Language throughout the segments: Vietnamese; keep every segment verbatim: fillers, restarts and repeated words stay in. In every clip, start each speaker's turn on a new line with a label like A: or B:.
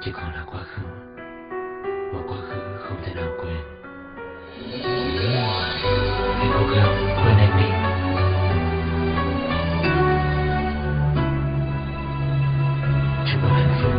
A: chỉ còn là quá khứ, một quá khứ không thể nào quên. Hãy cố gắng quên em đi. Chỉ có hạnh phúc.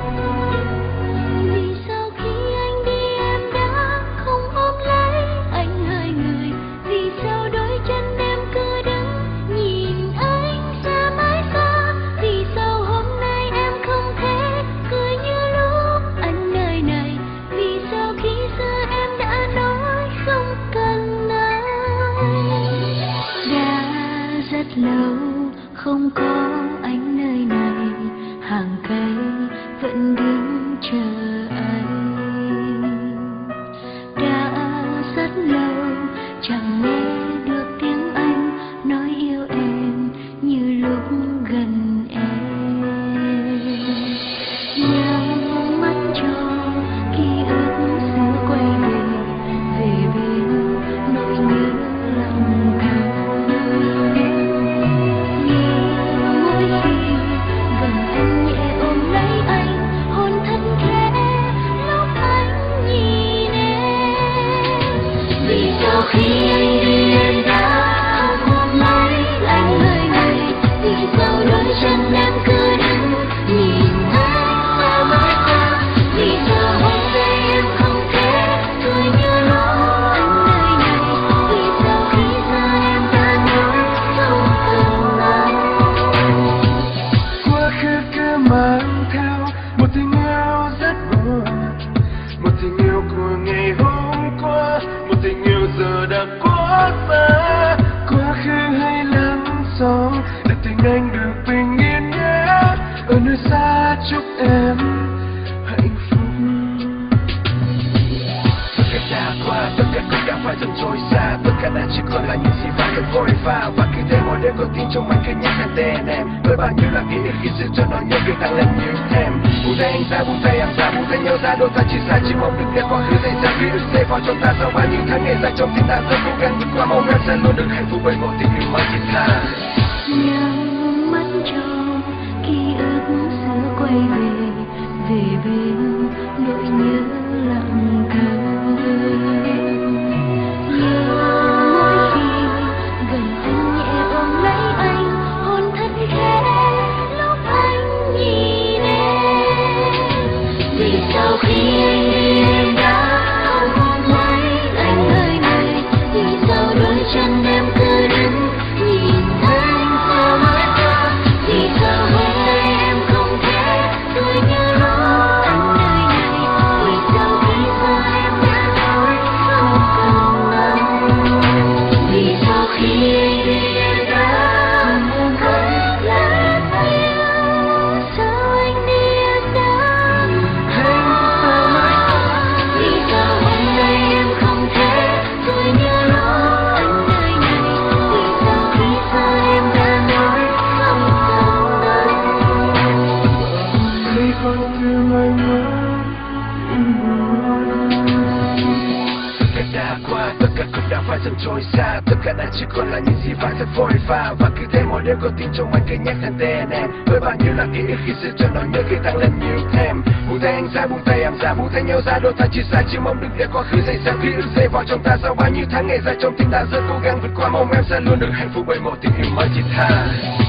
B: Vì sao khi anh đi em đã không ôm lấy anh hai người? Vì sao đôi chân em cứ đứng nhìn anh xa mãi xa? Vì sao hôm nay em không thể cười như lúc anh nơi này? Vì sao khi xưa em đã nói không cần anh? Đã rất lâu không có anh nơi này, hàng cây vẫn đứng chờ anh. Đã rất lâu chẳng nghe được tiếng anh nói yêu em như lúc gần em. Nhắm mắt cho ký ức xưa quay về, về bên nỗi nhớ lòng thầm. Mỗi khi gần anh nhẹ ôm lấy anh, hôn thân khẽ lúc anh nhìn em. Vì sao khi anh đi em đã không ôm lấy anh nơi này? Vì sao đôi chân em cứ đứng nhìn anh xa mãi xa? Vì sao hôm nay em không thể cười như lúc anh nơi này? Vì sao khi xưa em đã nói không cần anh?
C: Quá khứ cứ mang theo một tình yêu rất buồn, một tình yêu của ngày hôm qua, một tình yêu giờ đã quá xa. Quá khứ hãy lắng gió để tình anh được bình yên nhé. Ở nơi xa chúc em hạnh phúc. Tất cả đã qua, tất cả cũng đã phải dần trôi xa. Tất cả đã chỉ còn là những gì phải cần vội vã. Và cứ thế mỗi đêm có tin trong anh cứ nhắc đến tên em. Với bao nhiêu là ký ức khi xưa cho nó nhớ việc tăng lên nhiều thêm. Buông tay anh ra, buông tay em ra, buông tay nhau ra. Đôi ta chỉ xa chỉ mong được để quá khứ xảy ra ký ức sẽ vào trong ta. Sau bao nhiêu tháng ngày dài trong tim ta rất cố gắng vượt qua, mong em sẽ luôn được hạnh phúc bởi một tình yêu mới thiết tha.
B: Nhắm mắt cho ký ức xưa quay về, về bên nỗi nhớ lặng thầm. Mỗi khi gần anh nhẹ ôm lấy anh, hôn thân khẽ lúc anh nhìn em. Vì sao khi anh đi em đã không ôm lấy anh nơi này? Vì sao đôi chân em cứ đứng nhìn anh xa mãi xa? Vì sao hôm nay em không thể cười như lúc anh nơi này? Vì sao khi xưa em đã nói không cần anh? Vì sao khi anh đi em đã không khóc lắm yêu? Sao anh đi em đã
C: Hãy sao mãi xa.
B: vì sao hôm nay em không thể cười như lúc anh nơi này? Vì sao khi xưa em đã nói không cần anh?
C: Khi con tim anh mơ. Tất cả đã qua, tất cả cũng đã phải dần trôi xa. Tất cả đã chỉ còn là những gì phải thật vội vã. Và cứ thế mỗi đêm có tin trong anh cứ nhắc đến tên em. Với bao nhiêu là ký ức khi xưa cho nó nhớ khi tăng lên nhiều thêm. Buông tay anh ra, buông tay em ra, buông tay nhau ra. Đôi ta chỉ xa chỉ mong được để quá khứ xảy ra ký ức sẽ vào trong ta. Sau bao nhiêu tháng ngày dài trong tim ta rất cố gắng vượt qua, mong em sẽ luôn được hạnh phúc bởi một tình yêu mới thiết tha.